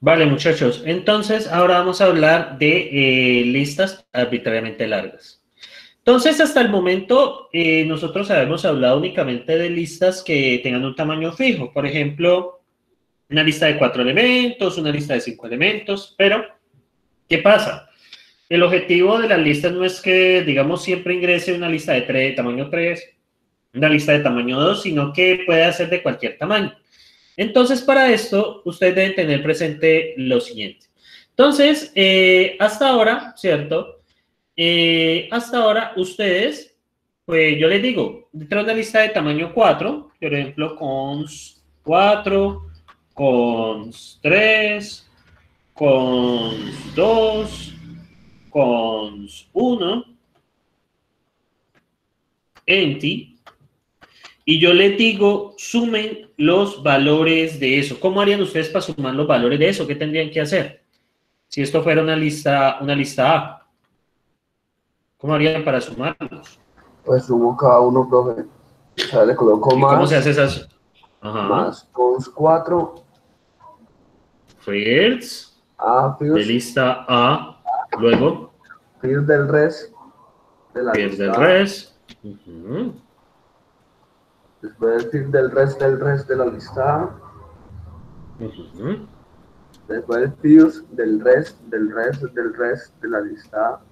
Vale, muchachos. Entonces, ahora vamos a hablar de listas arbitrariamente largas. Entonces, hasta el momento, nosotros habíamos hablado únicamente de listas que tengan un tamaño fijo. Por ejemplo, una lista de 4 elementos, una lista de 5 elementos. Pero, ¿qué pasa? El objetivo de las listas no es que, digamos, siempre ingrese una lista de tamaño 3, una lista de tamaño 2, sino que puede ser de cualquier tamaño. Entonces, para esto, ustedes deben tener presente lo siguiente. Entonces, hasta ahora, ¿cierto? Hasta ahora, ustedes, pues yo les digo, dentro de una lista de tamaño 4, por ejemplo, cons 4, cons 3, cons 2, cons 1, empty, y yo les digo, sumen los valores de eso. ¿Cómo harían ustedes para sumar los valores de eso? ¿Qué tendrían que hacer? Si esto fuera una lista A, ¿cómo harían para sumarlos? Pues sumo cada uno, profe. O sea, le coloco ¿Y cómo se hace más, esas? Ajá. más cons 4, First, a de first, lista A, luego, first del res de la first del lista A, res. después del first del res de la lista A, después el first del res de la lista A.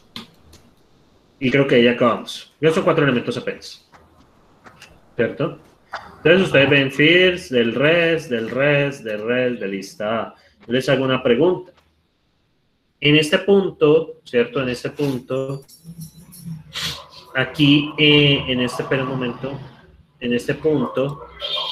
Y creo que ya acabamos. Ya son 4 elementos apenas. ¿Cierto? Entonces ustedes ven first, del res, de lista A. Yo les hago una pregunta. En este punto, ¿cierto? En este punto, aquí, espera un momento, en este punto,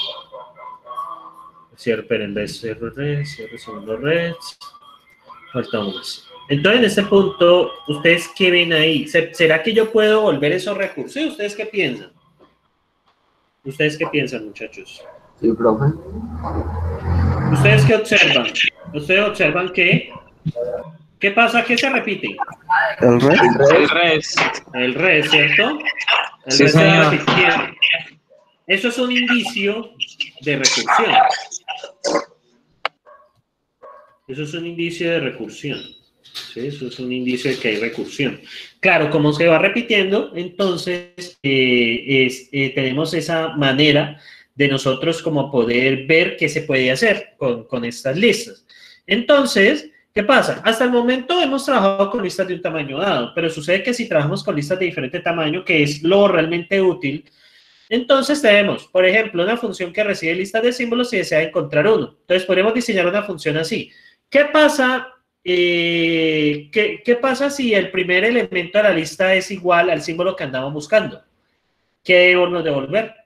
cierre el res, cierre segundo res, falta uno más. Entonces, en este punto, ¿ustedes qué ven ahí? ¿Será que yo puedo volver eso recursivo? ¿Ustedes qué piensan? ¿Ustedes qué piensan, muchachos? Sí, profe. ¿Ustedes qué observan? Ustedes observan que, ¿qué pasa? ¿Qué se repite? El res. El res. El res, ¿cierto? El Sí, res se va señor. repitiendo. Eso es un indicio de recursión. Eso es un indicio de recursión. ¿Sí? Eso es un indicio de que hay recursión. Claro, como se va repitiendo, entonces tenemos esa manera de nosotros como poder ver qué se puede hacer con estas listas. Entonces, ¿qué pasa? Hasta el momento hemos trabajado con listas de un tamaño dado, pero sucede que si trabajamos con listas de diferente tamaño, que es lo realmente útil, entonces tenemos, por ejemplo, una función que recibe listas de símbolos y desea encontrar uno. Entonces podemos diseñar una función así. ¿Qué pasa? ¿Qué pasa si el primer elemento de la lista es igual al símbolo que andamos buscando? ¿Qué debemos devolver?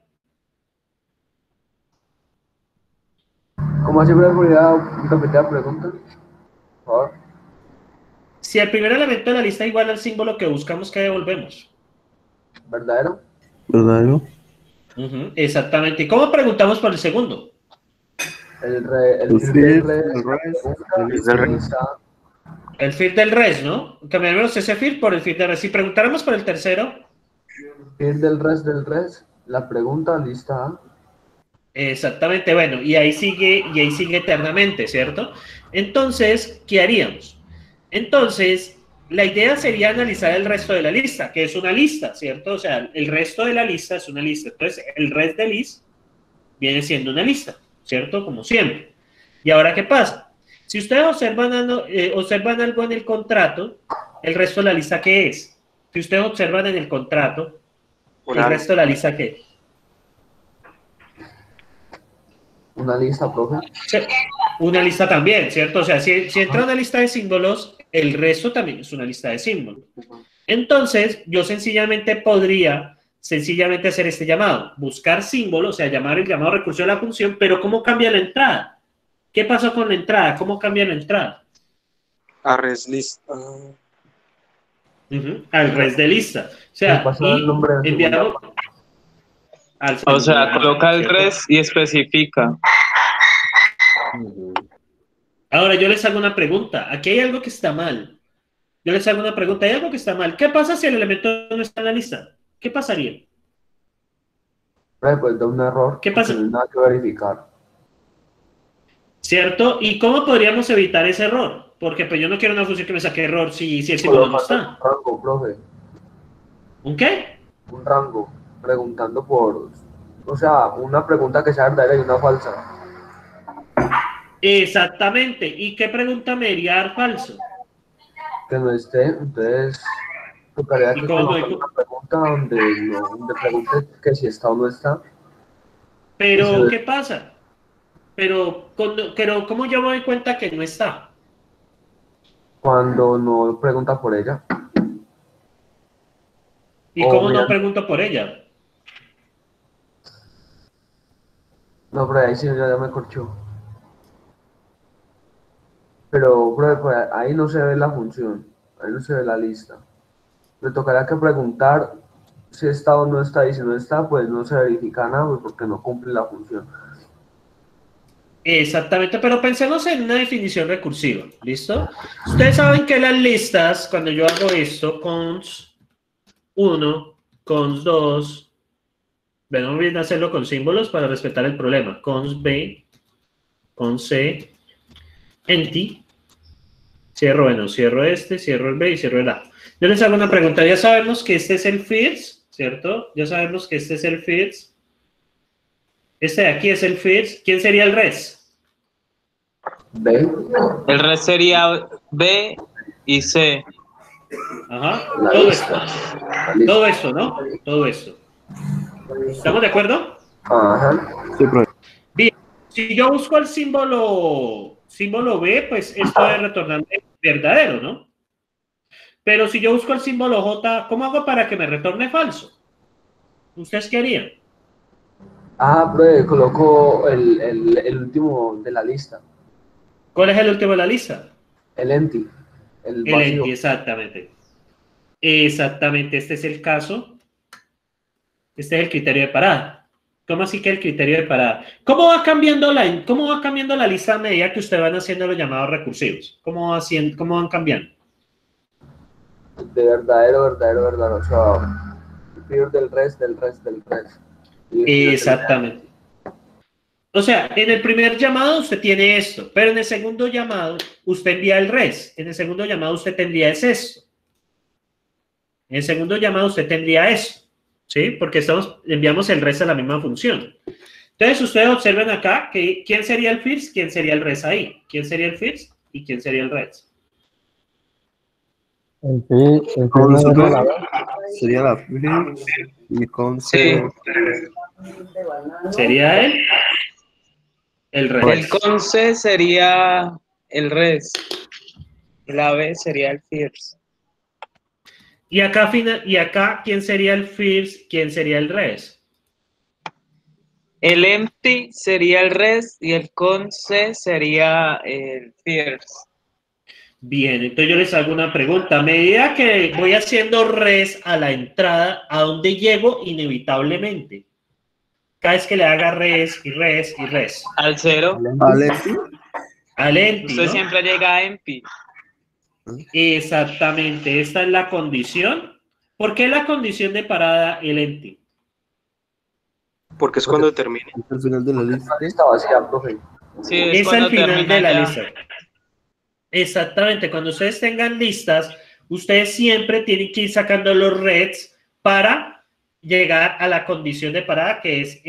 ¿Cómo así me podría repetir la pregunta? Por favor. Si el primer elemento de la lista es igual al símbolo que buscamos, ¿qué devolvemos? ¿Verdadero? ¿Verdadero? Exactamente. ¿Y cómo preguntamos por el segundo? El first, del res, el res, de la lista A. El field del res, ¿no? Cambiamos ese field por el field del res. Si preguntáramos por el tercero, First del res, la pregunta lista A. exactamente, bueno, y ahí sigue eternamente, ¿cierto? Entonces, ¿qué haríamos? Entonces, la idea sería analizar el resto de la lista, que es una lista, ¿cierto? O sea, el resto de la lista es una lista. Entonces, el res de list viene siendo una lista, ¿cierto? Como siempre. ¿Y ahora qué pasa? Si ustedes observan algo en el contrato, el resto de la lista, ¿qué es? Si ustedes observan en el contrato, el resto de la lista, ¿qué es? Una lista, profe. Una lista también, ¿cierto? O sea, si entra una lista de símbolos, el resto también es una lista de símbolos. Entonces, yo podría hacer este llamado, buscar símbolos, o sea, llamar el llamado recursivo a la función, pero ¿cómo cambia la entrada? ¿Qué pasó con la entrada? ¿Cómo cambia la entrada? A res list. Al res de lista. O Me sea, pasa el y nombre de segunda enviamos parte. al O sea, segundo, coloca el ¿cierto? res y especifica. Ahora yo les hago una pregunta. Aquí hay algo que está mal. Yo les hago una pregunta. Hay algo que está mal. ¿Qué pasa si el elemento no está en la lista? ¿Qué pasaría? Pues da un error ¿Qué porque pasa? no hay nada que verificar. ¿cierto? ¿Y cómo podríamos evitar ese error? Porque pues yo no quiero una función que me saque error si el símbolo no está. Un rango, profe. ¿Un qué? Un rango. Preguntando por... O sea, una pregunta que sea verdadera y una falsa. Exactamente. ¿Y qué pregunta me debería dar falso? Que no esté, entonces tocaría ¿Y que cómo coloque una pregunta donde pregunte que si está o no está. Y Pero, se- ¿qué pasa? Pero, ¿cómo yo me doy cuenta que no está? cuando no pregunta por ella. ¿Y O cómo mira, no pregunto por ella? no, pero ahí sí ya me corchó. Pero, profe, pues, ahí no se ve la función, ahí no se ve la lista. Le tocará que preguntar si está o no está, y si no está, pues no se verifica nada, pues, porque no cumple la función. Exactamente, pero pensemos en una definición recursiva, ¿listo? Ustedes saben que las listas, cuando yo hago esto, cons 1, cons 2, bueno, bien hacerlo con símbolos para respetar el problema, cons B, cons C, empty, cierro este, cierro el B y cierro el A. Yo les hago una pregunta, ya sabemos que este es el first, ¿cierto? Ya sabemos que este es el first, este de aquí es el first, ¿quién sería el res? B, El res sería B y C. Ajá, la todo lista. esto. La lista. Todo esto, ¿no? Todo esto. ¿Estamos de acuerdo? Ajá. Sí, profe. Bien, si yo busco el símbolo B, pues esto debe retornarme verdadero, ¿no? Pero si yo busco el símbolo J, ¿cómo hago para que me retorne falso? ¿Ustedes qué harían? Ah, profe, coloco el último de la lista, ¿Cuál es el último de la lista? el empty, el El vacío. empty, exactamente. Exactamente, este es el caso. Este es el criterio de parada. ¿Cómo así que el criterio de parada? ¿Cómo va cambiando la lista a medida que ustedes van haciendo los llamados recursivos? ¿Cómo van cambiando? De verdadero, verdadero, verdadero. O sea, el peer del res, del res, del res. Y el peer del Exactamente. O sea, en el primer llamado usted tiene esto, pero en el segundo llamado usted envía el res. En el segundo llamado usted tendría esto. En el segundo llamado usted tendría eso, ¿sí? Porque enviamos el res a la misma función. Entonces, ustedes observen acá que quién sería el first, quién sería el res ahí. ¿Quién sería el first y quién sería el res? El Con no su es la B. sería la Philips y con Sí. Sería el res. El con C sería el res. Y la B sería el first. Y acá, ¿quién sería el first, quién sería el res? El empty sería el res y el con C sería el first. Bien, entonces yo les hago una pregunta. A medida que voy haciendo res a la entrada, ¿a dónde llego inevitablemente? Cada vez que le haga res y res y res. Al cero. Alexi. Al empty, Usted ¿no? siempre llega a empty. Exactamente, esta es la condición. ¿Por qué la condición de parada el empty? Porque es cuando termine. Al final de la lista. la lista vacía, profe. Sí, es Es cuando al final termina de la ya. lista. Exactamente, cuando ustedes tengan listas, ustedes siempre tienen que ir sacando los reds para llegar a la condición de parada que es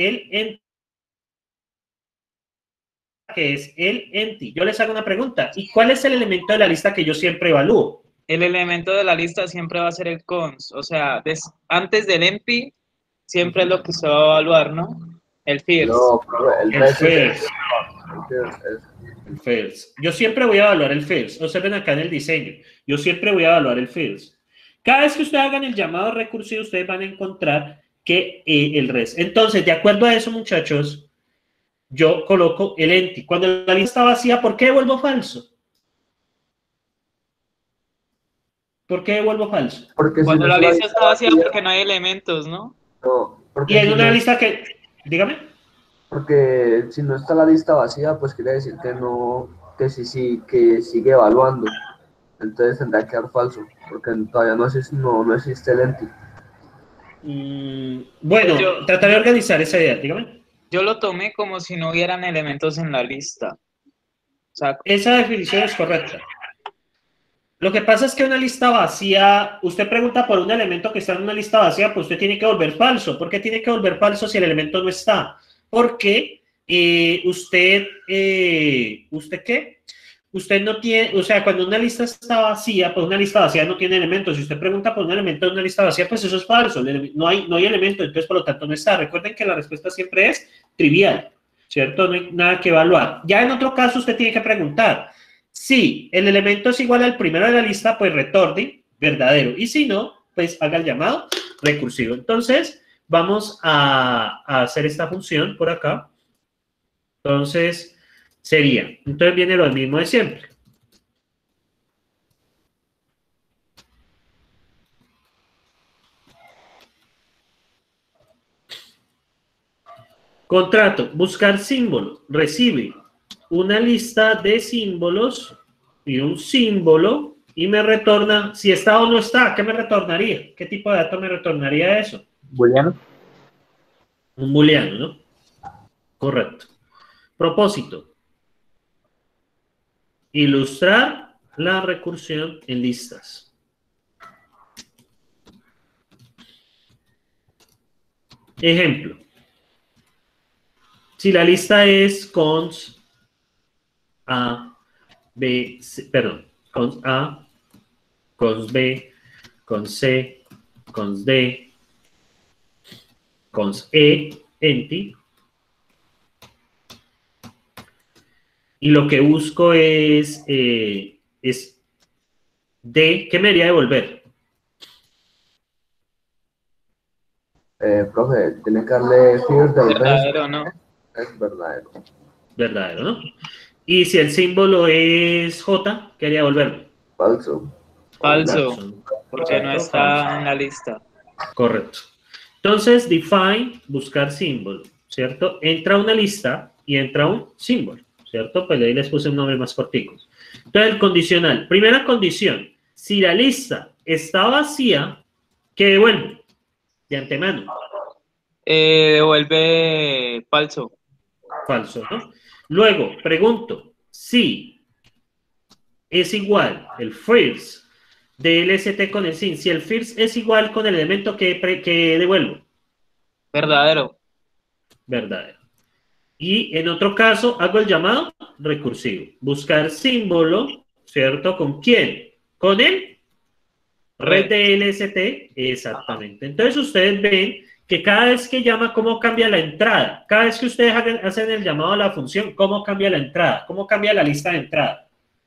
el empty. Yo les hago una pregunta. ¿Y cuál es el elemento de la lista que yo siempre evalúo? El elemento de la lista siempre va a ser el cons. O sea, antes del empty, siempre es lo que se va a evaluar, ¿no? El first. No, profe, el El res es first. el first, El first. Yo siempre voy a evaluar el first. Observen acá en el diseño. Yo siempre voy a evaluar el first. Cada vez que ustedes hagan el llamado recursivo, ustedes van a encontrar que el res. Entonces, de acuerdo a eso, muchachos, yo coloco el empty. Cuando la lista está vacía, ¿por qué devuelvo falso? ¿Por qué devuelvo falso? Porque si Cuando no la es lista está vacía porque no hay elementos, ¿no? no, porque Y en si una no, lista que, dígame. porque si no está la lista vacía, pues quiere decir que no, que sí, que sigue evaluando. Entonces tendrá que dar falso, porque todavía no existe el empty. Bueno, Pues yo- trataré de organizar esa idea, dígame. Yo lo tomé como si no hubieran elementos en la lista. sea, Esa definición es correcta. Lo que pasa es que una lista vacía, usted pregunta por un elemento que está en una lista vacía, pues usted tiene que volver falso. ¿Por qué tiene que volver falso si el elemento no está? Porque ¿usted qué? Usted no tiene, o sea, cuando una lista está vacía, pues una lista vacía no tiene elementos. Si usted pregunta por un elemento de una lista vacía, pues eso es falso. No hay elemento, entonces por lo tanto no está. Recuerden que la respuesta siempre es trivial, ¿cierto? No hay nada que evaluar. Ya en otro caso usted tiene que preguntar. Si el elemento es igual al primero de la lista, pues retorne verdadero. Y si no, pues haga el llamado recursivo. Entonces, vamos a hacer esta función por acá. Entonces, entonces viene lo mismo de siempre. Contrato, buscar símbolo, recibe una lista de símbolos y un símbolo y me retorna, si está o no está, ¿qué me retornaría? ¿Qué tipo de dato me retornaría eso? Booleano. Un booleano, ¿no? Correcto. Propósito. Ilustrar la recursión en listas. Ejemplo. Si la lista es cons A, B, C, perdón, cons A, cons B, cons C, cons D, cons E, enti, y lo que busco es D, ¿qué me haría devolver? Profe, tiene que darle first del verdadero, ¿no? Es verdadero. Verdadero, ¿no? Y si el símbolo es J, ¿qué haría devolverme? Falso. Falso, porque no está Falso. en la lista. Correcto. Entonces, define, buscar símbolo, ¿cierto? Entra una lista y entra un símbolo, ¿cierto? Pues ahí les puse un nombre más cortico. Entonces, el condicional. Primera condición, si la lista está vacía, ¿qué devuelve? De antemano. Devuelve falso. Falso, ¿no? Luego, pregunto, si es igual el first de LST con el sin, si el first es igual con el elemento que devuelvo. Verdadero. Verdadero. Y en otro caso, hago el llamado recursivo. Buscar símbolo, ¿cierto? ¿Con quién? Con el red de LST. Exactamente. Entonces, ustedes ven que cada vez que llama, ¿cómo cambia la entrada? Cada vez que ustedes hacen el llamado a la función, ¿cómo cambia la entrada? ¿Cómo cambia la lista de entrada?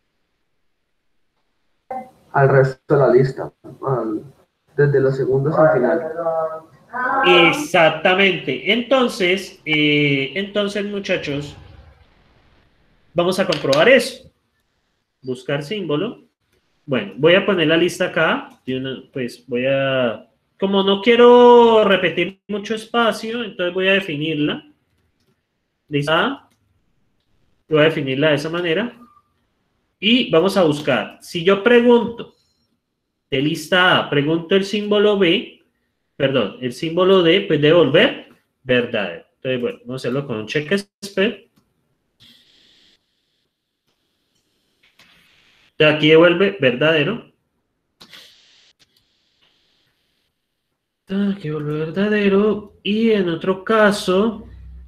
Al resto de la lista. Desde los segundos al final. Exactamente. Entonces, muchachos, vamos a comprobar eso. Buscar símbolo. Bueno, voy a poner la lista acá. Pues voy a... Como no quiero repetir mucho espacio, entonces voy a definirla. Lista A. Voy a definirla de esa manera. Y vamos a buscar. Si yo pregunto de lista A, pregunto el símbolo B, perdón, el símbolo D, pues debe volver verdadero. Entonces, bueno, vamos a hacerlo con un check spell. Entonces, aquí devuelve verdadero. Aquí devuelve verdadero. Y en otro caso...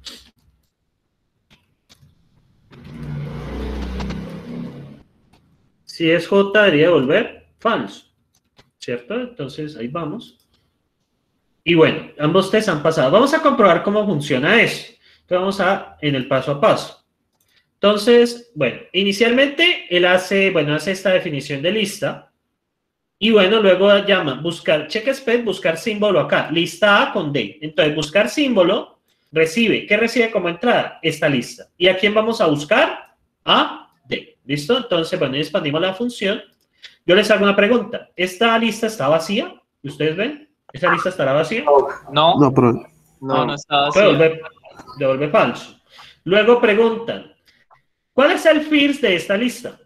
Si es J, debería devolver falso, ¿cierto? Entonces, ahí vamos. Y bueno, ambos test han pasado. Vamos a comprobar cómo funciona eso. Entonces, vamos en el paso a paso. Entonces, bueno, inicialmente él hace esta definición de lista. Y bueno, luego llama buscar, check spec, buscar símbolo acá. Lista A con D. Entonces, buscar símbolo, recibe. ¿Qué recibe como entrada? Esta lista. ¿Y a quién vamos a buscar? A D. ¿Listo? Entonces, bueno, expandimos la función. Yo les hago una pregunta. ¿Esta lista está vacía? ¿Ustedes ven? ¿Esa lista estará vacía? No, No, pero no está vacía. Devuelve falso. Luego preguntan, ¿cuál es el first de esta lista?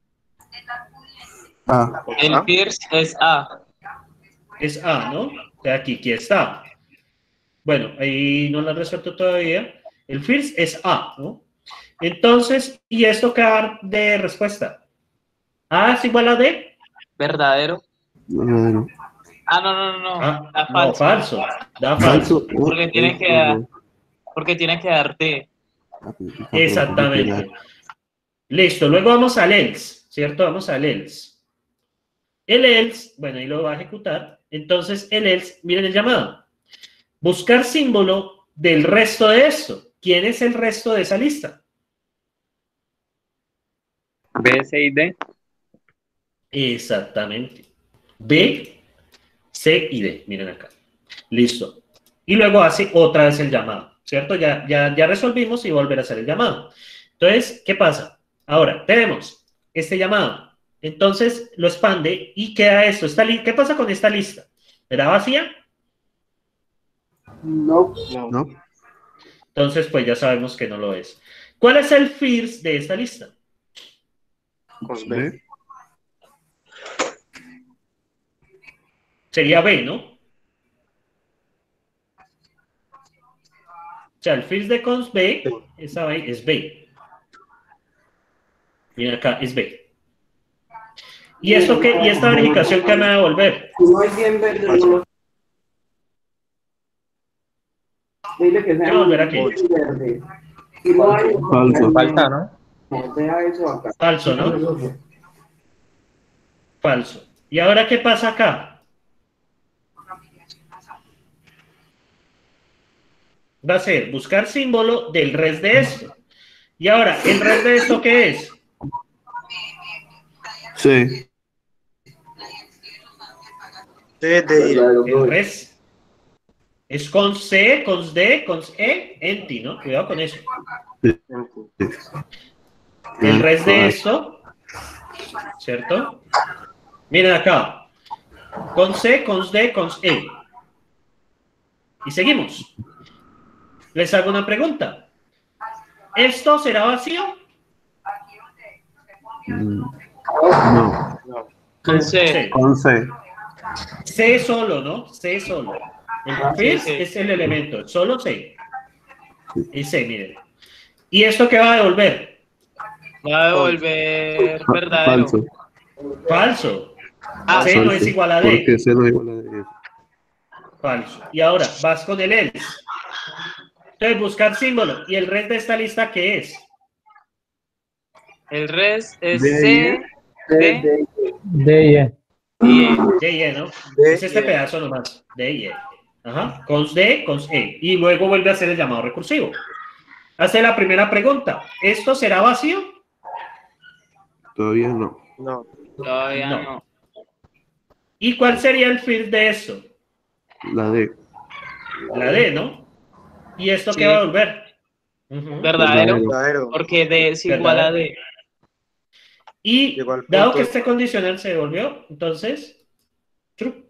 A. El first es A. Es A, ¿no? De aquí está. Bueno, ahí no lo han resuelto todavía. El first es A, ¿no? Entonces, ¿y esto qué va a dar de respuesta? A es igual a D. Verdadero. Verdadero. Ah, no. Ah, Da no, falso. falso. Da falso. Porque tiene que dar, porque tiene que dar D. Exactamente. Listo, luego vamos al else, ¿cierto? Vamos al else. El else, bueno, ahí lo va a ejecutar. Entonces, el else, miren el llamado. Buscar símbolo del resto de esto. ¿Quién es el resto de esa lista? B, C y D. Exactamente. B, C y D. Miren acá. Listo. Y luego hace otra vez el llamado, ¿cierto? Ya resolvimos y volver a hacer el llamado. Entonces, ¿qué pasa? Ahora, tenemos este llamado. Entonces, lo expande y queda esto. ¿Qué pasa con esta lista? ¿Era vacía? No. No. Entonces, pues ya sabemos que no lo es. ¿Cuál es el first de esta lista? Cons B. B. Sería B, ¿no? O sea, el first de cons B, esa B es B. Miren acá, es B. ¿Y esto qué? ¿Y esta verificación qué me va a devolver? No hay bien verde, no lo... Dile que ¿Qué sea va a volver aquí? verde. Si no hay... Falso. Falta, ¿no? No, deja eso acá. Falso, ¿no? Falso. ¿Y ahora qué pasa acá? Va a ser buscar símbolo del res de esto. Y ahora, ¿el res de esto qué es? C. D, D, El res es con C, con D, con E, enti, ¿no? Cuidado con eso. El res de esto, ¿cierto? Miren acá. Con C, con D, con E. Y seguimos. Les hago una pregunta. ¿Esto será vacío? No. Con C. C. Con C. C solo, ¿no? C solo. El first sí. es el elemento, solo C. Y C, miren. ¿Y esto qué va a devolver? Va a devolver verdadero. Falso. Falso. Ah, C no Falso. es igual a D. Porque C no es igual a D. Falso. Y ahora vas con el else. Entonces, buscar símbolo. ¿Y el res de esta lista qué es? El res es D, C, D De y E. D y E, ¿no? D, Es este E. pedazo nomás. D y E. Ajá. Cons D, cons E. Y luego vuelve a hacer el llamado recursivo. Hace la primera pregunta. ¿Esto será vacío? Todavía no. No. Todavía No. no. ¿Y cuál sería el field de esto? La D. La D, ¿no? ¿Y esto qué Sí. va a volver? Ujú. Verdadero. Verdadero. Porque D es igual a D. Y Llegó al dado punto que de- este condicional se devolvió, entonces, true.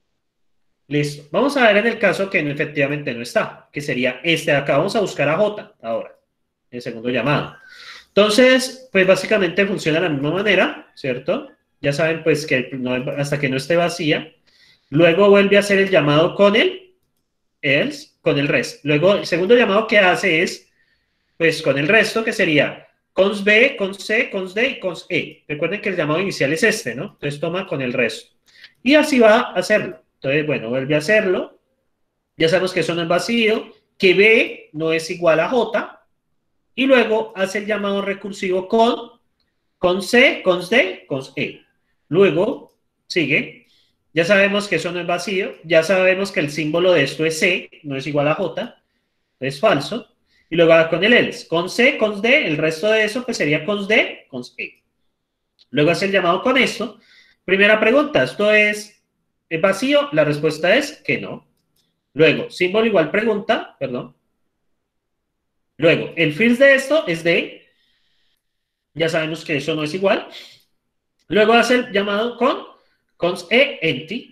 Listo. Vamos a ver en el caso que efectivamente no está, que sería este de acá. Vamos a buscar a J ahora, el segundo llamado. Entonces, pues básicamente funciona de la misma manera, ¿cierto? Ya saben, pues que hasta que no esté vacía. Luego vuelve a hacer el llamado con el else, con el rest. Luego, el segundo llamado que hace es, pues con el resto, que sería cons B, cons C, cons D y cons E. Recuerden que el llamado inicial es este, ¿no? Entonces toma con el resto. Y así va a hacerlo. Entonces, bueno, vuelve a hacerlo. Ya sabemos que eso no es vacío, que B no es igual a J. Y luego hace el llamado recursivo con C, cons D, cons E. Luego sigue. Ya sabemos que eso no es vacío. Ya sabemos que el símbolo de esto es C, no es igual a J. Es falso. Y luego va con el else. Con C, cons D, el resto de eso pues sería cons D, cons E. Luego hace el llamado con esto. Primera pregunta, ¿esto es vacío? La respuesta es que no. Luego, símbolo igual pregunta, perdón. Luego, el first de esto es D. Ya sabemos que eso no es igual. Luego hace el llamado con cons E, empty.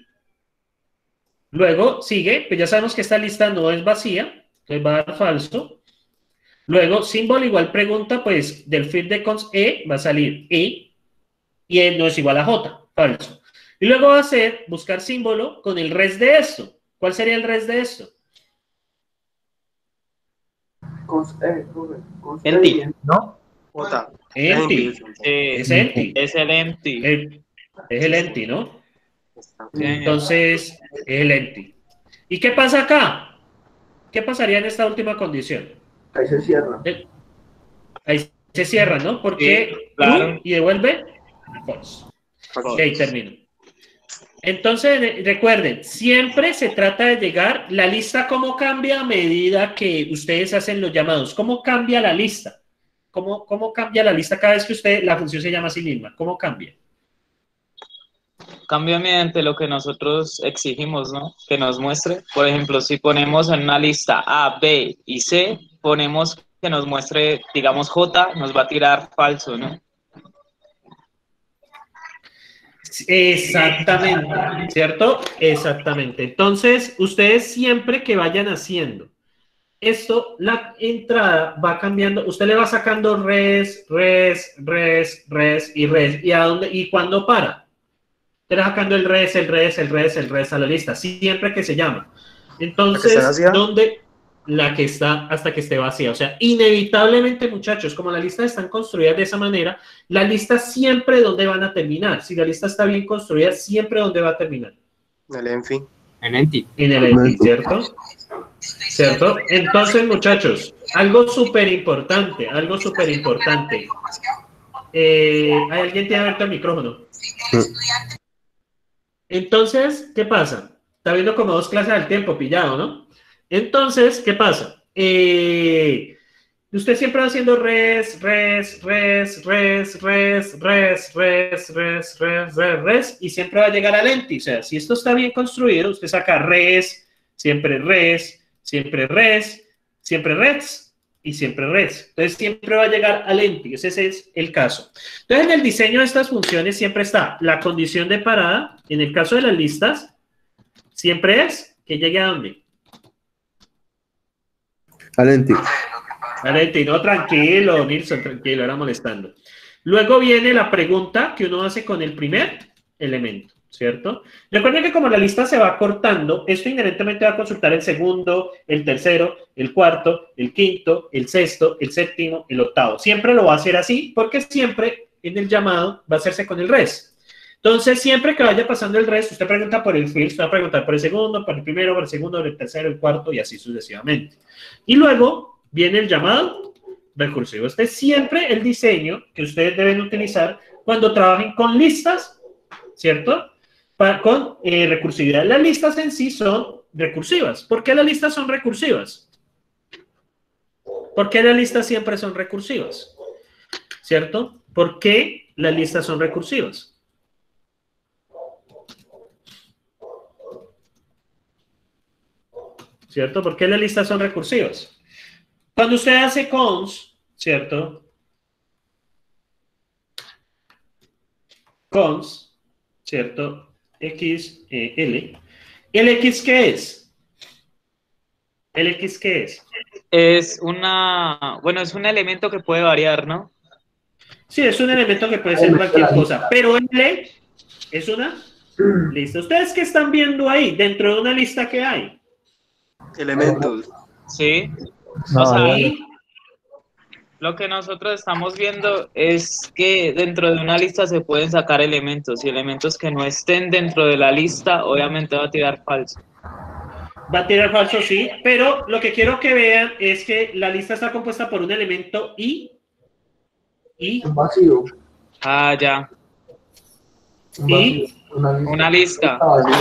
Luego sigue, pues ya sabemos que esta lista no es vacía, entonces va a dar falso. Luego, símbolo igual pregunta, pues del field de cons E va a salir E y E no es igual a J, falso. Y luego va a hacer buscar símbolo con el res de esto. ¿Cuál sería el res de esto? Empty, ¿no? J. Empty. Es empty. Es el empty. Es el empty, ¿no? Sí. Entonces, es el empty. ¿Y qué pasa acá? ¿Qué pasaría en esta última condición? Ahí se cierra. Ahí se cierra, ¿no? Porque Sí, claro. true y devuelve false. Y ahí termino. Entonces, recuerden, siempre se trata de llegar, la lista cómo cambia a medida que ustedes hacen los llamados. ¿Cómo cambia la lista? ¿Cómo cambia la lista cada vez que la función se llama a sí misma? ¿Cómo cambia? Cambia mediante lo que nosotros exigimos, ¿no? Que nos muestre. Por ejemplo, si ponemos en una lista A, B y C, ponemos que nos muestre, digamos, J, nos va a tirar falso, ¿no? Exactamente, ¿cierto? Exactamente. Entonces, ustedes siempre que vayan haciendo esto, la entrada va cambiando, usted le va sacando res y res. ¿Y a dónde? ¿Y cuándo para? Usted le va sacando el res a la lista, siempre que se llama. Entonces, ¿dónde? La que está hasta que esté vacía. O sea, inevitablemente, muchachos, como las listas están construidas de esa manera, la lista siempre donde van a terminar. Si la lista está bien construida, siempre donde va a terminar. El enfi. En empty. En el empty, ¿cierto? ¿Cierto? Entonces, muchachos, algo súper importante. ¿Alguien tiene abierto el micrófono? Entonces, ¿qué pasa? Está viendo como 2 clases al tiempo, pillado, ¿no? Entonces, ¿qué pasa? Usted siempre va haciendo res, y siempre va a llegar al empty. O sea, si esto está bien construido, usted saca siempre y siempre res. Entonces, siempre va a llegar al empty. Ese es el caso. Entonces, en el diseño de estas funciones siempre está la condición de parada. En el caso de las listas, siempre es que llegue a dónde. Alenti. No, tranquilo, Nilsson, tranquilo, era molestando. Luego viene la pregunta que uno hace con el primer elemento, ¿cierto? Recuerden que como la lista se va cortando, esto inherentemente va a consultar el segundo, el tercero, el cuarto, el quinto, el sexto, el séptimo, el octavo. Siempre lo va a hacer así porque siempre en el llamado va a hacerse con el res. Entonces, siempre que vaya pasando el res, usted pregunta por el first, usted va a preguntar por el segundo, por el primero, por el segundo, por el tercero, el cuarto y así sucesivamente. Y luego viene el llamado recursivo. Este es siempre el diseño que ustedes deben utilizar cuando trabajen con listas, ¿cierto? Con recursividad. Las listas en sí son recursivas. ¿Por qué las listas son recursivas? ¿Por qué las listas siempre son recursivas? ¿Cierto? ¿Por qué las listas son recursivas? ¿Cierto? ¿Por qué las listas son recursivas? Cuando usted hace cons, ¿cierto? Cons, ¿cierto? X, L. ¿El X qué es? ¿El X qué es? Es es un elemento que puede variar, ¿no? Sí, es un elemento que puede ser cualquier cosa, pero L es una lista. ¿Ustedes qué están viendo ahí? Dentro de una lista que hay. Elementos. Sí. No, O sea, Y lo que nosotros estamos viendo es que dentro de una lista se pueden sacar elementos y elementos que no estén dentro de la lista, obviamente va a tirar falso. va a tirar falso, sí, pero lo que quiero que vean es que la lista está compuesta por un elemento y Un vacío. Ah, ya. Un vacío. Una lista.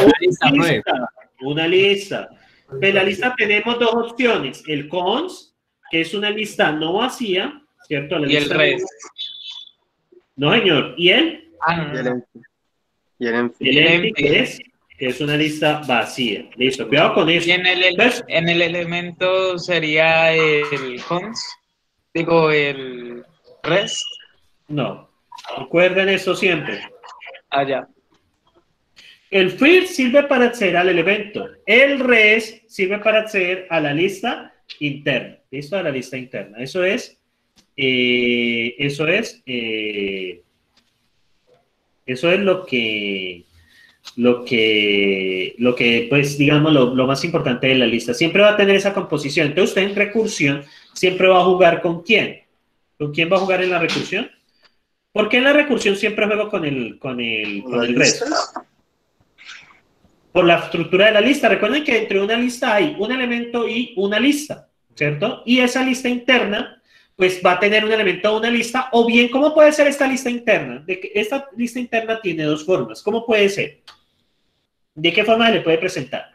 Una lista. En la lista tenemos 2 opciones. El cons, que es una lista no vacía, ¿cierto? La Y el lista res. No, señor. ¿Y él? Ah, no, Y el no. enfi. Y el enfi. El empty, empty. que es una lista vacía. Listo, cuidado con eso. Y en el elemento sería el cons, digo el rest. No. Recuerden eso siempre. Ah, ya. El first sirve para acceder al elemento. El res sirve para acceder a la lista interna. ¿Listo? A la lista interna. Eso es lo que pues, digamos, lo más importante de la lista. Siempre va a tener esa composición. Entonces, usted en recursión siempre va a jugar ¿con quién? ¿Con quién va a jugar en la recursión? ¿Por qué en la recursión siempre juego con el resto? Por la estructura de la lista. Recuerden que dentro de una lista hay un elemento y una lista, ¿cierto? Y esa lista interna, pues va a tener un elemento o una lista, o bien, ¿cómo puede ser esta lista interna? De que esta lista interna tiene dos formas. ¿Cómo puede ser? ¿De qué forma se le puede presentar?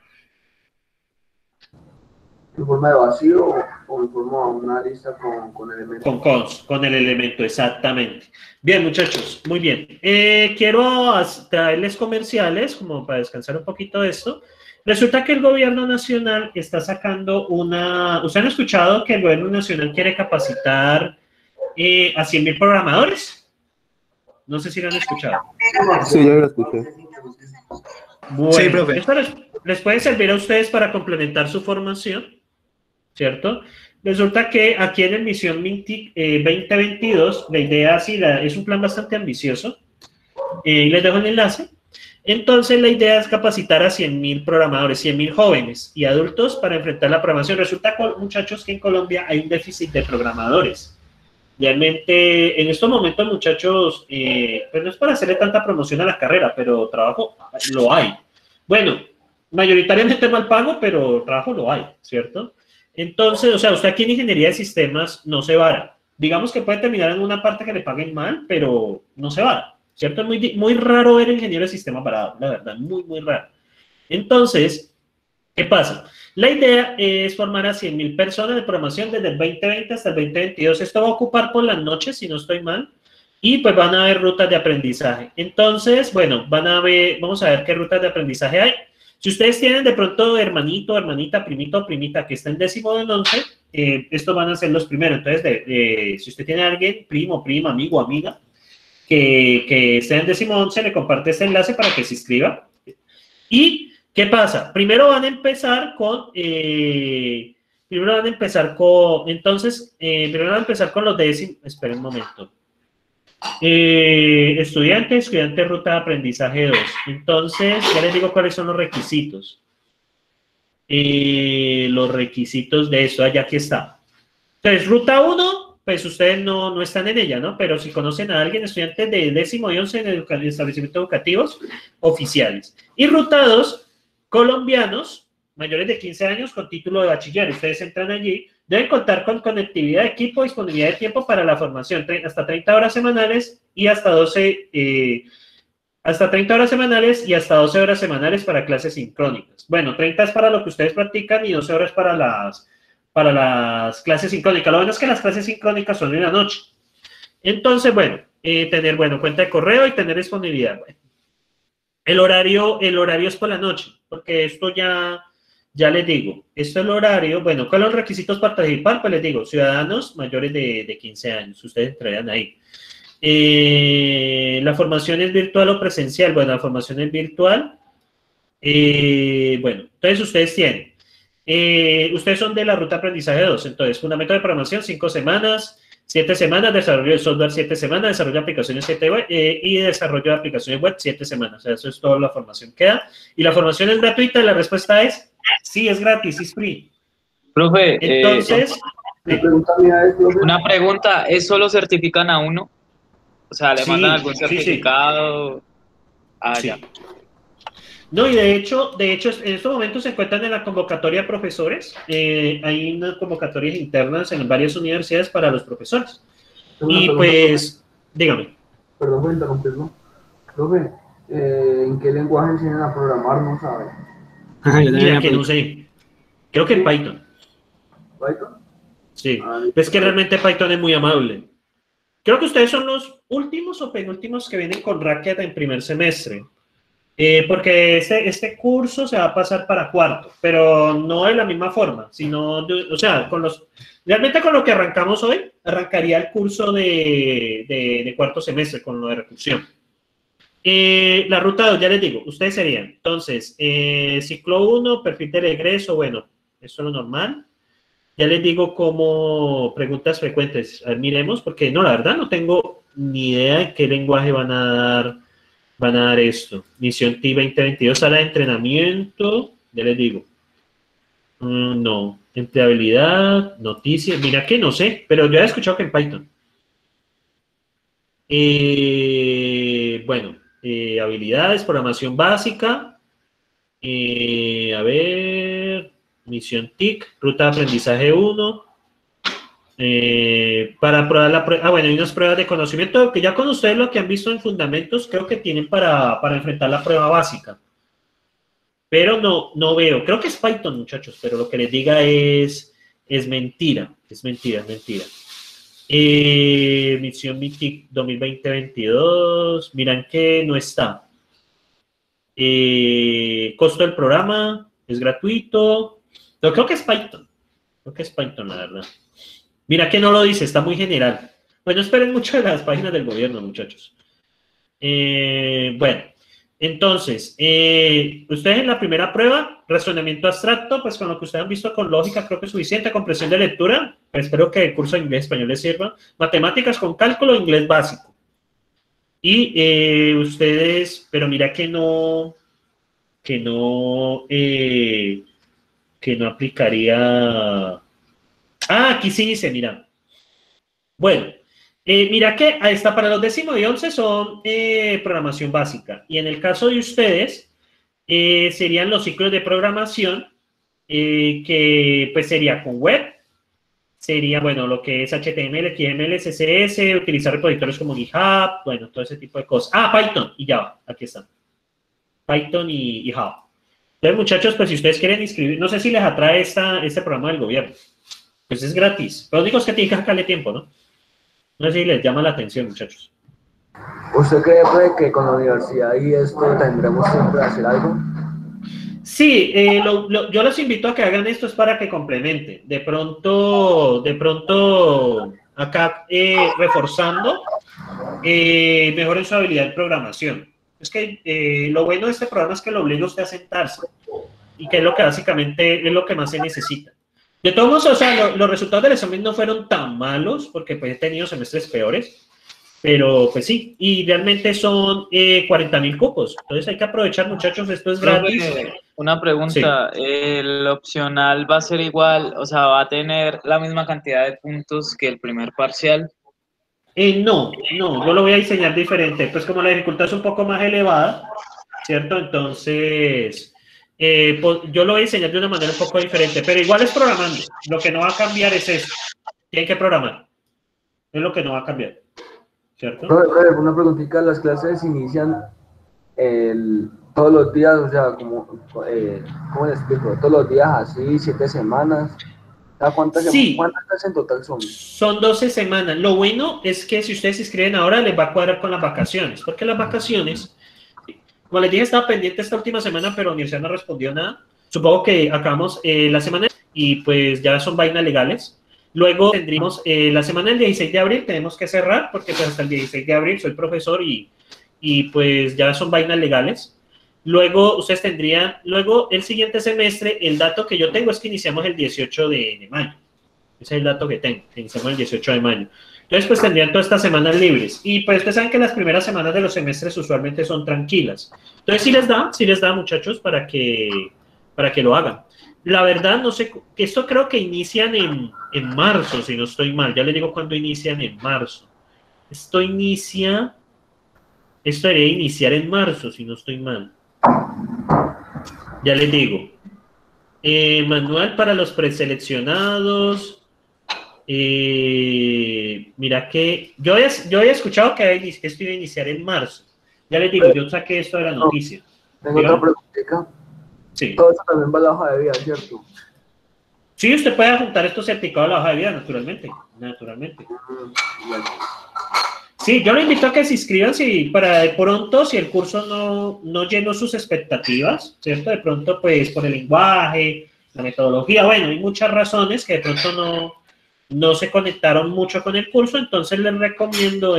¿En forma de vacío o en forma de una lista con elementos? Con el elemento, exactamente. Bien, muchachos, muy bien. Quiero traerles comerciales, como para descansar un poquito de esto. Resulta que el gobierno nacional está sacando ¿Ustedes han escuchado que el gobierno nacional quiere capacitar a 100.000 programadores? No sé si lo han escuchado. Sí, ya lo escuché. Bueno, Sí, profe. esto les puede servir a ustedes para complementar su formación, ¿cierto? Resulta que aquí en el Misión MINTIC 2022, la idea es un plan bastante ambicioso, y les dejo el enlace. Entonces, la idea es capacitar a 100.000 programadores, 100.000 jóvenes y adultos para enfrentar la programación. Resulta, muchachos, que en Colombia hay un déficit de programadores. Realmente, en estos momentos, muchachos, pues no es para hacerle tanta promoción a la carrera, pero trabajo lo hay. Bueno, mayoritariamente mal pago, pero trabajo lo hay, ¿cierto? Entonces, o sea, usted aquí en ingeniería de sistemas no se vara. Digamos que puede terminar en una parte que le paguen mal, pero no se vara, ¿cierto? Es muy raro ver ingeniero de sistemas varado, la verdad, muy raro. Entonces, ¿qué pasa? La idea es formar a 100.000 personas de programación desde el 2020 hasta el 2022. Esto va a ocupar por las noches, si no estoy mal, y pues van a haber rutas de aprendizaje. Entonces, bueno, vamos a ver qué rutas de aprendizaje hay. Si ustedes tienen de pronto hermanito, hermanita, primito o primita que está en 10º del 11, estos van a ser los primeros. Entonces, si usted tiene a alguien, primo, prima, amigo, amiga, que esté en 10º 11, le comparte este enlace para que se inscriba. ¿Y qué pasa? Primero van a empezar con los décimos. Esperen un momento. Estudiante, ruta de aprendizaje 2. Entonces, ya les digo cuáles son los requisitos. Los requisitos de eso, allá aquí está. Entonces, ruta 1, pues ustedes no están en ella, ¿no? Pero si conocen a alguien, estudiantes de 10º y 11 en establecimientos educativos oficiales. Y ruta 2, colombianos mayores de 15 años con título de bachiller. Ustedes entran allí. Deben contar con conectividad de equipo, disponibilidad de tiempo para la formación, hasta 30 horas semanales y hasta 30 horas semanales y hasta 12 horas semanales para clases sincrónicas. Bueno, 30 es para lo que ustedes practican y 12 horas para las clases sincrónicas. Lo bueno es que las clases sincrónicas son en la noche. Entonces, bueno, tener, cuenta de correo y tener disponibilidad. Bueno. El horario es por la noche, porque esto ya les digo, esto es el horario. Bueno, ¿cuáles son los requisitos para participar? Pues les digo, ciudadanos mayores de 15 años, ustedes entrarían ahí. La formación es virtual o presencial. Bueno, la formación es virtual. Bueno, entonces ustedes tienen, ustedes son de la ruta aprendizaje 2, entonces fundamento de programación 5 semanas, 7 semanas, desarrollo de software 7 semanas, desarrollo de aplicaciones 7 web, y desarrollo de aplicaciones web 7 semanas. O sea, eso es toda la formación que da. ¿Y la formación es gratuita? La respuesta es sí, es gratis, es free. Profe, Entonces, una pregunta, ¿es solo certifican a uno? O sea, ¿le mandan algún certificado? Sí. Ah, Sí. ya. No, y de hecho, en estos momentos se encuentran en la convocatoria profesores. Hay unas convocatorias internas en varias universidades para los profesores. Y pues, dígame. Perdón por interrumpirlo. Profe, ¿en qué lenguaje enseñan a programar? No sabe. Mira que no sé. Creo que en Python. ¿Python? Sí. Es que realmente Python es muy amable. Creo que ustedes son los últimos o penúltimos que vienen con Racket en primer semestre. Porque este curso se va a pasar para cuarto, pero no de la misma forma, sino, o sea, realmente con lo que arrancamos hoy, arrancaría el curso de cuarto semestre con lo de recursión. La ruta 2, ya les digo, ustedes serían, entonces, ciclo 1, perfil de regreso, bueno, eso es lo normal. Ya les digo como preguntas frecuentes, a ver, miremos, porque no, la verdad no tengo ni idea de qué lenguaje van a dar van a dar esto. Misión TIC 2022, sala de entrenamiento, ya les digo. No, empleabilidad, noticias, mira que no sé, pero yo he escuchado que en Python. Bueno, habilidades, programación básica. A ver, misión TIC, ruta de aprendizaje 1. Para probar la prueba, bueno, hay unas pruebas de conocimiento que ya con ustedes lo que han visto en fundamentos, creo que tienen para enfrentar la prueba básica. Pero no veo, creo que es Python, muchachos, pero lo que les diga es mentira, es mentira. Misión MITIC 2020-22, miran que no está. Costo del programa, es gratuito, pero creo que es Python, la verdad. Mira que no lo dice, está muy general. Bueno, esperen mucho de las páginas del gobierno, muchachos. Bueno, entonces, ustedes en la primera prueba, razonamiento abstracto, pues con lo que ustedes han visto con lógica, creo que es suficiente. Comprensión de lectura, pues espero que el curso de inglés español les sirva. Matemáticas con cálculo, inglés básico. Y ustedes, pero mira que no aplicaría. Aquí sí dice, mira. Bueno, mira que ahí está, para los 10º y 11 son programación básica. Y en el caso de ustedes, serían los ciclos de programación, que pues sería con web, sería, bueno, lo que es HTML, XML, CSS, utilizar repositorios como GitHub, bueno, todo ese tipo de cosas. Python y Java, aquí están. Python y Java. Entonces, muchachos, pues si ustedes quieren inscribir, no sé si les atrae este programa del gobierno. Pues es gratis. Lo único es que tienen que sacarle tiempo, ¿no? No sé si les llama la atención, muchachos. ¿Usted cree que con la universidad y esto tendremos tiempo de hacer algo? Sí, yo los invito a que hagan esto, es para que complementen. De pronto, acá reforzando, mejoren su habilidad de programación. Es que lo bueno de este programa es que lo obliga a usted a sentarse, y que es lo que básicamente es lo que más se necesita. De todos modos, o sea, los resultados del examen no fueron tan malos, porque pues he tenido semestres peores, pero pues sí, y realmente son 40.000 cupos. Entonces hay que aprovechar, muchachos, esto es gratis. Una pregunta, sí. ¿El opcional va a ser igual, o sea, va a tener la misma cantidad de puntos que el primer parcial? No, yo lo voy a diseñar diferente, pues como la dificultad es un poco más elevada, ¿cierto? Entonces, pues, yo lo voy a diseñar de una manera un poco diferente, pero igual es programando. Lo que no va a cambiar es eso. Tienen que programar. Es lo que no va a cambiar, ¿cierto? Una preguntita, las clases inician todos los días, o sea, ¿cómo les explico? Todos los días así, 7 semanas. ¿Cuántas clases en total son? Son 12 semanas. Lo bueno es que si ustedes se inscriben ahora, les va a cuadrar con las vacaciones, porque las vacaciones, como les dije, estaba pendiente esta última semana, pero la universidad no respondió nada. Supongo que acabamos la semana y pues ya son vainas legales. Luego tendríamos la semana del 16 de abril, tenemos que cerrar, porque pues hasta el 16 de abril soy profesor y pues ya son vainas legales. Luego ustedes tendrían, el siguiente semestre, el dato que yo tengo es que iniciamos el 18 de mayo. Ese es el dato que tengo, que iniciamos el 18 de mayo. Entonces, pues tendrían todas estas semanas libres. Y pues ustedes saben que las primeras semanas de los semestres usualmente son tranquilas. Entonces, sí les da, muchachos, para que lo hagan. La verdad, no sé, esto creo que inician en marzo, si no estoy mal. Ya les digo cuándo inician en marzo. Esto debería iniciar en marzo, si no estoy mal. Ya les digo. Manual para los preseleccionados. Mira que yo había escuchado que esto iba a iniciar en marzo. Ya les digo, yo saqué esto de la noticia. Tengo otra preguntita. Sí. Todo eso también va a la hoja de vida, ¿cierto? Sí, usted puede adjuntar estos certificados a la hoja de vida, naturalmente. Sí, yo le invito a que se inscriban para de pronto, si el curso no llenó sus expectativas, ¿cierto? De pronto, pues, por el lenguaje, la metodología, bueno, hay muchas razones que de pronto no se conectaron mucho con el curso, entonces les recomiendo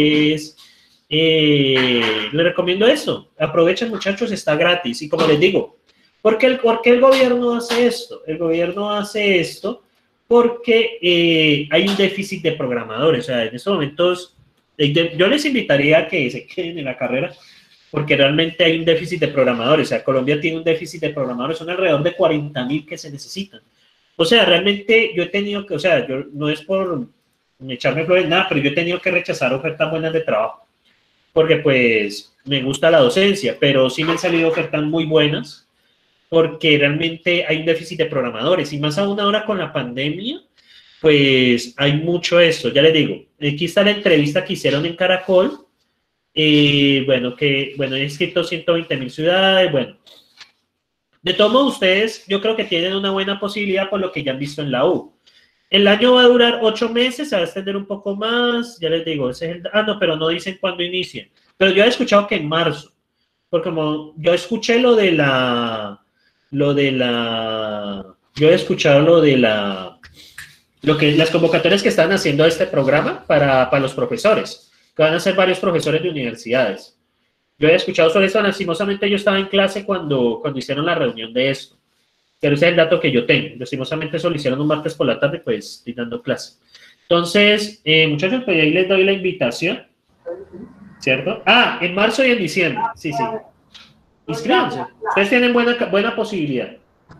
eso. Aprovechen, muchachos, está gratis. Y como les digo, ¿por qué el gobierno hace esto? El gobierno hace esto porque hay un déficit de programadores. O sea, en estos momentos, yo les invitaría a que se queden en la carrera porque realmente hay un déficit de programadores. O sea, Colombia tiene un déficit de programadores, son alrededor de 40.000 que se necesitan. O sea, realmente yo he tenido que, o sea, yo no es por echarme flores, nada, pero yo he tenido que rechazar ofertas buenas de trabajo, porque pues me gusta la docencia, pero sí me han salido ofertas muy buenas, porque realmente hay un déficit de programadores, y más aún ahora con la pandemia, pues hay mucho eso. Ya les digo, aquí está la entrevista que hicieron en Caracol, bueno, he escrito 120.000 ciudades, bueno. De todos modos, ustedes yo creo que tienen una buena posibilidad por lo que ya han visto en la U. El año va a durar 8 meses, se va a extender un poco más, ya les digo, ese es el... no, pero no dicen cuándo inicia. Pero yo he escuchado que en marzo, porque como yo escuché yo he escuchado las convocatorias que están haciendo este programa para los profesores, que van a ser varios profesores de universidades. Yo he escuchado sobre eso, lastimosamente yo estaba en clase cuando hicieron la reunión de esto. Pero ese es el dato que yo tengo. Lastimosamente eso lo hicieron un martes por la tarde, pues estoy dando clase. Entonces, muchachos, pues ahí les doy la invitación, ¿cierto? En marzo y en diciembre, sí. Inscríbanse. Ustedes tienen buena posibilidad.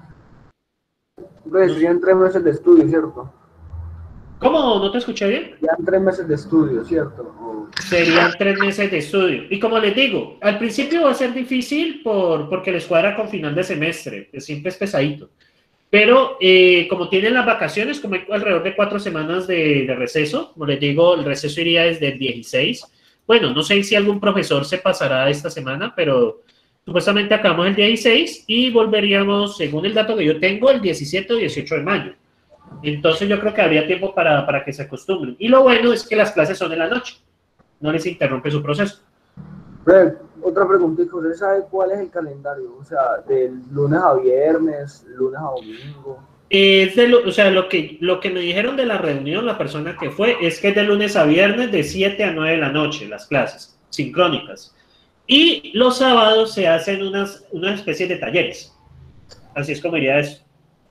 Pues ya en 3 meses de estudio, ¿cierto? ¿Cómo? ¿No te escuché bien? Ya en 3 meses de estudio, ¿cierto? Serían 3 meses de estudio. Y como les digo, al principio va a ser difícil porque les cuadra con final de semestre, que siempre es pesadito. Pero como tienen las vacaciones, como hay alrededor de 4 semanas de receso, como les digo, el receso iría desde el 16. Bueno, no sé si algún profesor se pasará esta semana, pero supuestamente acabamos el 16 y volveríamos, según el dato que yo tengo, el 17 o 18 de mayo. Entonces yo creo que habría tiempo para que se acostumbren. Y lo bueno es que las clases son en la noche. No les interrumpe su proceso. Fred, otra preguntita, ¿usted sabe cuál es el calendario? O sea, del lunes a viernes, lunes a domingo. O sea, lo que me dijeron de la reunión, la persona que fue, es que es de lunes a viernes de 7 a 9 de la noche, las clases, sincrónicas. Y los sábados se hacen unas especies de talleres. Así es como iría eso.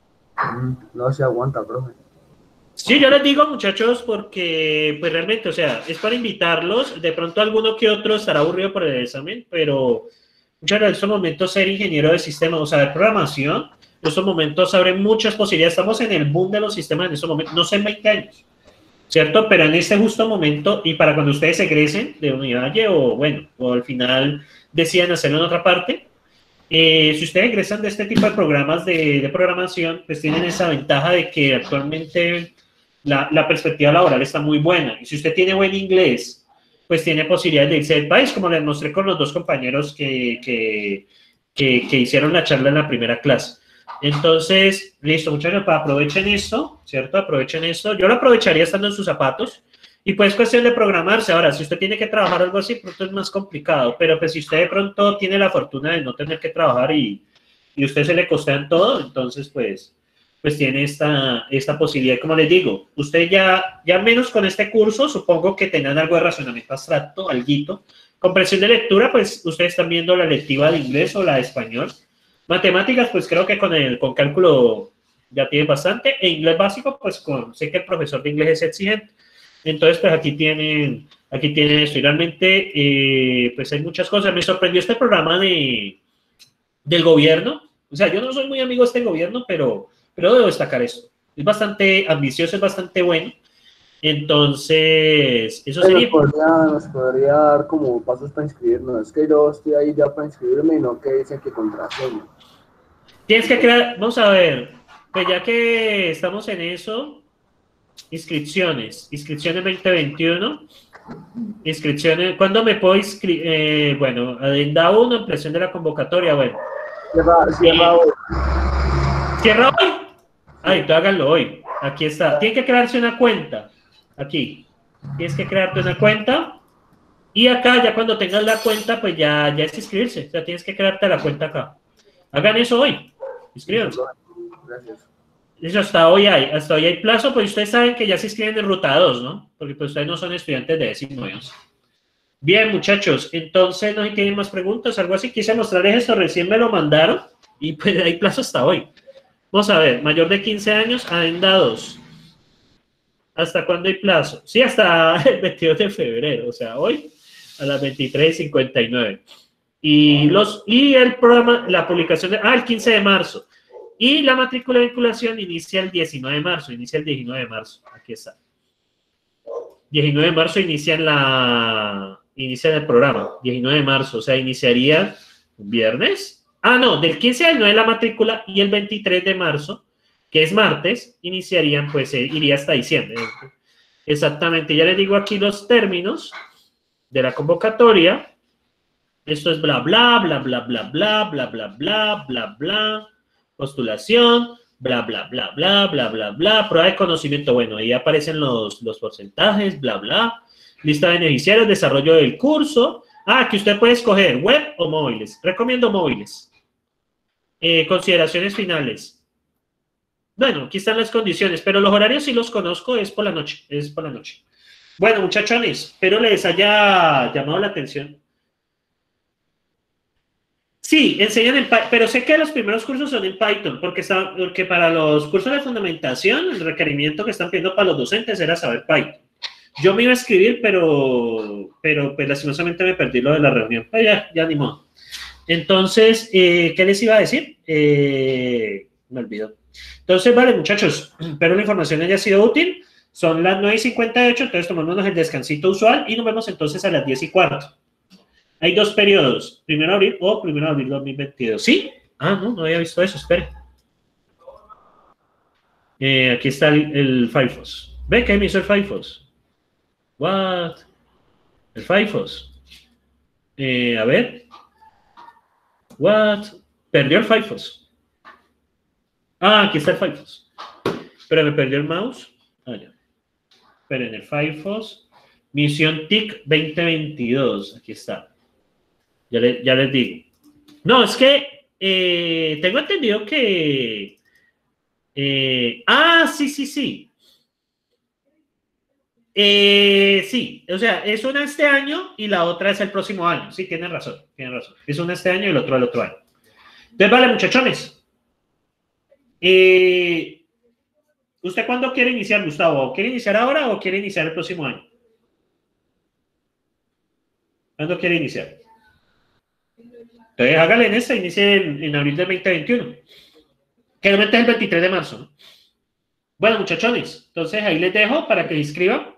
No se aguanta, profe. Sí, yo les digo, muchachos, porque pues realmente, o sea, es para invitarlos. De pronto alguno que otro estará aburrido por el examen, pero muchachos, en estos momentos ser ingeniero de sistemas, o sea, de programación, en estos momentos abren muchas posibilidades. Estamos en el boom de los sistemas en estos momentos, no sé en 20 años, ¿cierto? Pero en este justo momento, y para cuando ustedes egresen de Univalle o al final decidan hacerlo en otra parte, si ustedes egresan de este tipo de programas de programación, pues tienen esa ventaja de que actualmente la perspectiva laboral está muy buena. Y si usted tiene buen inglés, pues tiene posibilidades de irse del país, como les mostré con los 2 compañeros que hicieron la charla en la primera clase. Entonces, listo, muchachos, pues aprovechen esto, ¿cierto? Aprovechen esto. Yo lo aprovecharía estando en sus zapatos. Y pues es cuestión de programarse. Ahora, si usted tiene que trabajar algo así, pronto es más complicado. Pero pues si usted de pronto tiene la fortuna de no tener que trabajar y usted se le costean todo, entonces pues tiene esta posibilidad. Como les digo, usted ya menos con este curso, supongo que tengan algo de razonamiento abstracto, alguito. Comprensión de lectura, pues ustedes están viendo la lectiva de inglés o la de español. Matemáticas, pues creo que con cálculo ya tienen bastante. E inglés básico, pues sé que el profesor de inglés es exigente. Entonces, pues aquí tienen esto. Y realmente, pues hay muchas cosas. Me sorprendió este programa del gobierno. O sea, yo no soy muy amigo de este gobierno, pero debo destacar esto. Es bastante ambicioso, es bastante bueno. Entonces, eso sería... Nos podría dar como pasos para inscribirnos. Es que yo estoy ahí ya para inscribirme y no que dicen que contraseña. Tienes que crear... Vamos a ver. Pues ya que estamos en eso... Inscripciones 2021. Inscripciones. ¿Cuándo me puedo inscribir? Bueno, adenda 1, ampliación de la convocatoria. Bueno. Cierra hoy. ¿Cierra hoy? Ay, tú háganlo hoy. Aquí está. Tiene que crearse una cuenta. Aquí. Tienes que crearte una cuenta. Y acá, ya cuando tengas la cuenta, pues ya es inscribirse. O sea, tienes que crearte la cuenta acá. Hagan eso hoy. Inscríbanse. Gracias. Eso hasta hoy hay plazo, pues ustedes saben que ya se inscriben en ruta 2, ¿no? Porque pues ustedes no son estudiantes de 10º y 11. Bien, muchachos, entonces no sé si tienen más preguntas, algo así. Quise mostrarles esto, recién me lo mandaron y pues hay plazo hasta hoy. Vamos a ver, mayor de 15 años, adenda 2. ¿Hasta cuándo hay plazo? Sí, hasta el 22 de febrero, o sea, hoy a las 23:59. Y el programa, la publicación el 15 de marzo. Y la matrícula de vinculación inicia el 19 de marzo. Inicia el 19 de marzo. Aquí está. 19 de marzo inicia el programa. 19 de marzo. O sea, iniciaría un viernes. Ah, no, del 15 al 9 la matrícula y el 23 de marzo, que es martes, iniciarían, pues iría hasta diciembre. Exactamente. Ya les digo aquí los términos de la convocatoria. Esto es bla, bla, bla, bla, bla, bla, bla, bla, bla, bla, bla, postulación, bla, bla, bla, bla, bla, bla, bla, prueba de conocimiento. Bueno, ahí aparecen los porcentajes, bla, bla, lista de beneficiarios, desarrollo del curso. Que usted puede escoger web o móviles. Recomiendo móviles. Consideraciones finales. Bueno, aquí están las condiciones, pero los horarios sí los conozco, es por la noche, Bueno, muchachones, espero les haya llamado la atención. Sí, enseñan en Python, pero sé que los primeros cursos son en Python, porque para los cursos de fundamentación, el requerimiento que están pidiendo para los docentes era saber Python. Yo me iba a escribir, pero pues, lastimosamente me perdí lo de la reunión. Ya ni modo. Entonces, ¿qué les iba a decir? Me olvidó. Entonces, vale, muchachos, espero la información haya sido útil. Son las 9:58, entonces tomémonos el descansito usual y nos vemos entonces a las 10:15. Hay 2 periodos, 1 de abril o 1 de abril 2022. ¿Sí? No había visto eso, espere. Aquí está el Firefox. ¿Ve que me hizo el Firefox? What? El Firefox. A ver. What? Perdió el Firefox. Aquí está el Firefox. Pero me perdió el mouse. Ya. Pero en el Firefox. Misión TIC 2022. Aquí está. Ya les digo. No, es que tengo entendido que... sí. Sí, o sea, es una este año y la otra es el próximo año. Sí, tienen razón. Es una este año y el otro el otro año. Entonces, vale, muchachones. ¿Usted cuándo quiere iniciar, Gustavo? ¿Quiere iniciar ahora o quiere iniciar el próximo año? ¿Cuándo quiere iniciar? Entonces, hágale en esta, inicie en abril de 2021. Que realmente es el 23 de marzo, ¿no? Bueno, muchachones, entonces ahí les dejo para que se inscriban.